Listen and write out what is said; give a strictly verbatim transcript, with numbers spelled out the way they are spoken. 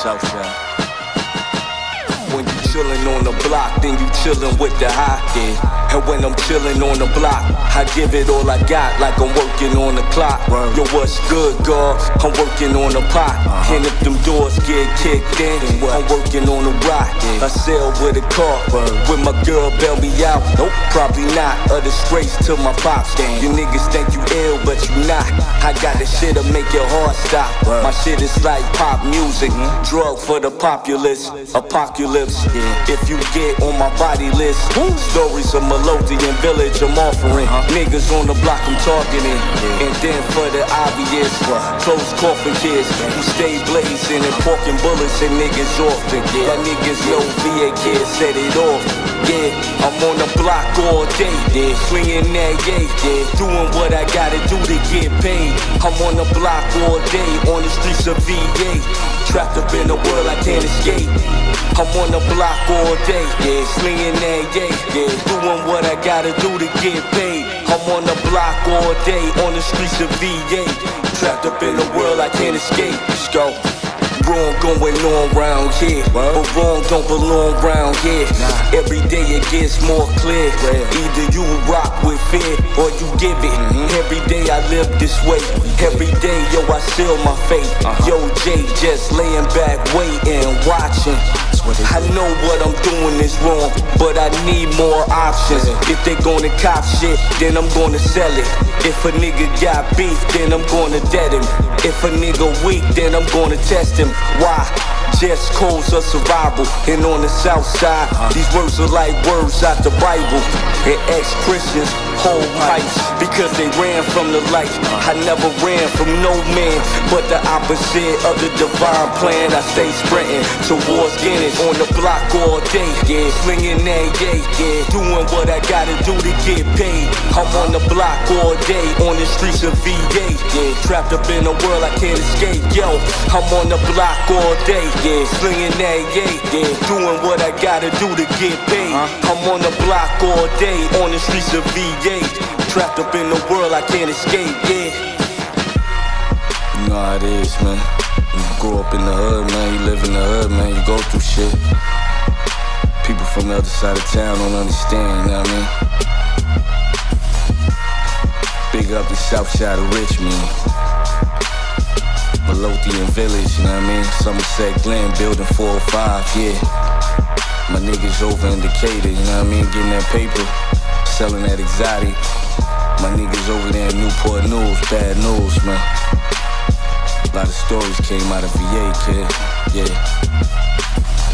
Southside. When you chillin' on the block, then you chillin' with the high, yeah. And when I'm chillin' on the block, I give it all I got like I'm working on the clock. Yo, what's good, God? I'm working on the pot. Uh-huh. And if them doors get kicked in, I'm working on the rock. Yeah. I sail with a car. Word. When my girl bail me out, nope, probably not. A disgrace to my pops. Damn. You niggas think you ill, but you not. I got the shit to make your heart stop. Word. My shit is like pop music, mm-hmm. Drug for the populace, apocalypse. Yeah. If you get on my body list, Woo. Stories of Melodian Village I'm offering. Uh-huh. Niggas on the block I'm targeting. Yeah. And then for the obvious, what? Close coffin kids who stay blazing and porking bullets and niggas often. Yeah. That niggas know V A kids set it off. Yeah, I'm on the block all day, yeah. Swinging that yeah, yeah. Doing what I gotta do to get paid. I'm on the block all day, on the streets of V A. Trapped up in a world I can't escape. I'm on the block all day, yeah. Slinging that yeah, yeah. Doing what I gotta do to get paid. I'm on the block all day, on the streets of V A. Trapped up in a world I can't escape. Let's go. Wrong going on round here, but wrong don't belong round here. Nah. Every day it gets more clear. Yeah. Either you rock with fear or you give it. Mm-hmm. Every day I live this way. Every day, yo, I seal my fate. Uh-huh. Yo, Jay just laying back, waiting, watching. I know what I'm doing is wrong, but I need more options. If they gonna cop shit, then I'm gonna sell it. If a nigga got beef, then I'm gonna dead him. If a nigga weak, then I'm gonna test him. Why? Just codes of survival. And on the south side, these words are like words out the Bible. And ex-Christians hold pipes because they ran from the light. I never ran from no man, but the opposite of the divine plan. I stay sprinting towards Guinness on the block all day, yeah. Slinging that yeah, yeah. Doing what I gotta do to get paid. I'm on the block all day, on the streets of V A, yeah. Trapped up in a world I can't escape, yo. I'm on the block all day, yeah. Slinging that yeah, yeah. Doing what I gotta do to get paid. I'm on the block all day, on the streets of V A. Trapped up in the world I can't escape, yeah. You know how it is, man. You grow up in the hood, man. You live in the hood, man. You go through shit. People from the other side of town don't understand, you know what I mean? Big up the south side of Richmond, Melodian Village, you know what I mean? Somerset Glen, building four oh five, yeah. My niggas over in Decatur, you know what I mean? Getting that paper, selling that exotic. My niggas over there in Newport News, bad news, man. A lot of stories came out of V A, kid, yeah.